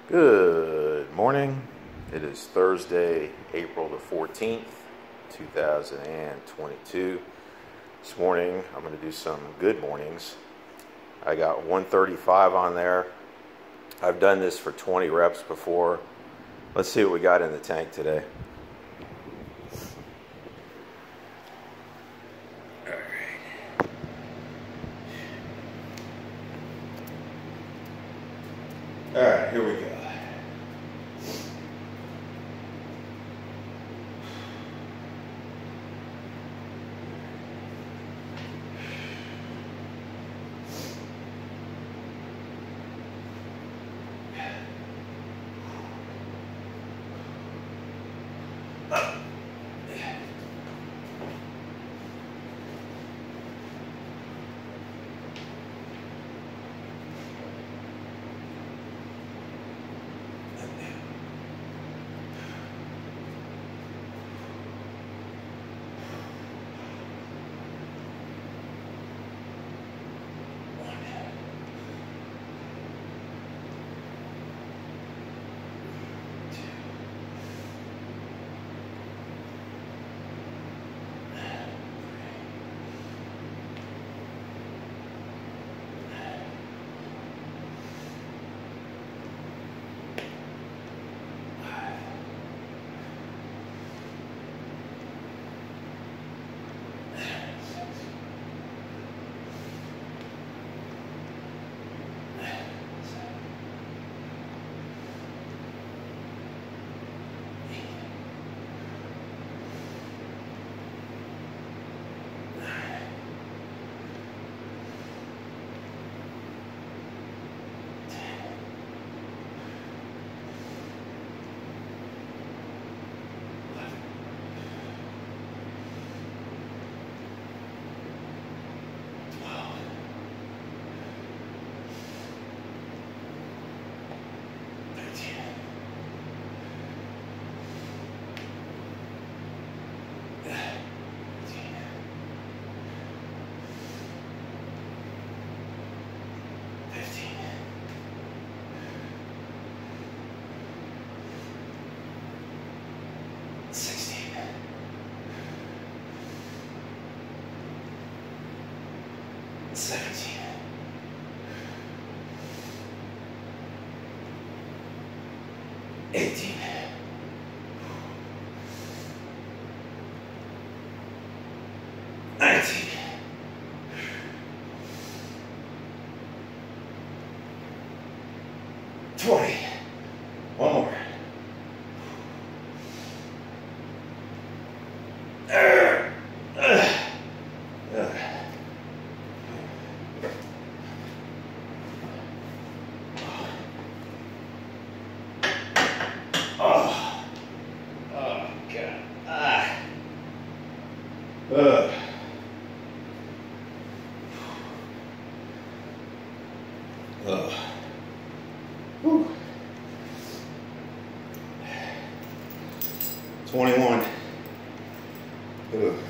Good morning. It is Thursday, April the 14th, 2022. This morning, I'm going to do some good mornings. I got 135 on there. I've done this for 20 reps before. Let's see what we got in the tank today. All right, here we go. One more. Whew. 21. Ugh.